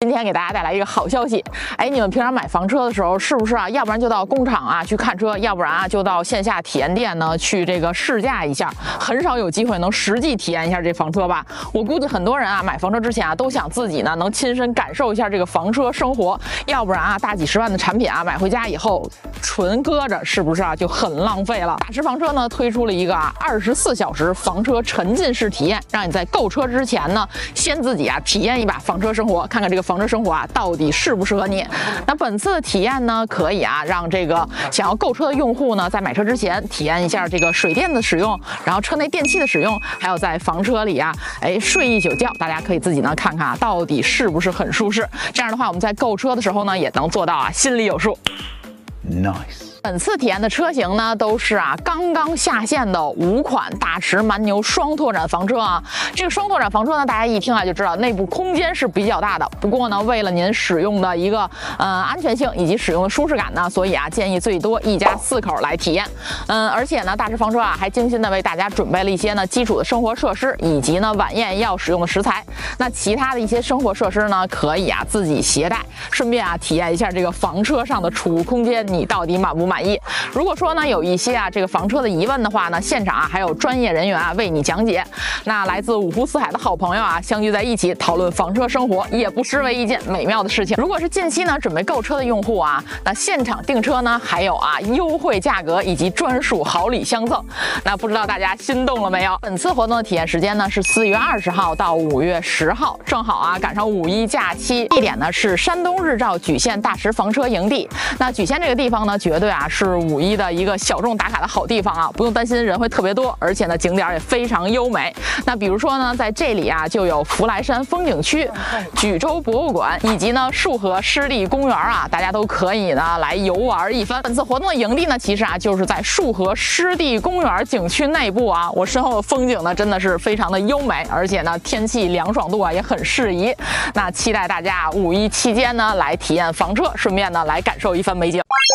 今天给大家带来一个好消息，你们平常买房车的时候，是不是啊？要不然就到工厂啊去看车，要不然啊就到线下体验店呢去这个试驾一下，很少有机会能实际体验一下这房车吧？我估计很多人啊买房车之前啊都想自己呢能亲身感受一下这个房车生活，要不然啊大几十万的产品啊买回家以后纯搁着，是不是啊就很浪费了？大驰房车呢推出了一个24小时房车沉浸式体验，让你在购车之前呢先自己体验一把房车生活，看看这个房车生活到底适不适合你。那本次的体验呢，可以让这个想要购车的用户呢，在买车之前体验一下这个水电的使用，然后车内电器的使用，还有在房车里睡一宿觉，大家可以自己呢看看到底是不是很舒适。这样的话，我们在购车的时候呢，也能做到心里有数。Nice。本次体验的车型呢，都是刚刚下线的5款大驰蛮牛双拓展房车啊。这个双拓展房车呢，大家一听就知道内部空间是比较大的。不过呢，为了您使用的一个安全性以及使用的舒适感呢，所以建议最多一家4口来体验。而且呢，大驰房车还精心的为大家准备了一些呢基础的生活设施，以及呢晚宴要使用的食材。那其他的一些生活设施呢，可以自己携带，顺便体验一下这个房车上的储物空间，你到底满不满意？如果说呢有一些这个房车的疑问的话呢，现场还有专业人员为你讲解。那来自5湖4海的好朋友相聚在一起讨论房车生活，也不失为一件美妙的事情。如果是近期呢准备购车的用户那现场订车呢还有优惠价格以及专属好礼相赠。那不知道大家心动了没有？本次活动的体验时间呢是4月20号到5月10号，正好赶上5一假期。地点呢是山东日照莒县大驰房车营地。那莒县这个地方呢，绝对是5一的一个小众打卡的好地方不用担心人会特别多，而且呢景点也非常优美。那比如说呢，在这里就有福来山风景区、莒州博物馆以及呢束河湿地公园大家都可以呢来游玩一番。本次活动的营地呢，其实就是在束河湿地公园景区内部我身后的风景呢真的是非常的优美，而且呢天气凉爽度也很适宜。那期待大家5一期间呢来体验房车，顺便呢来感受一番美景。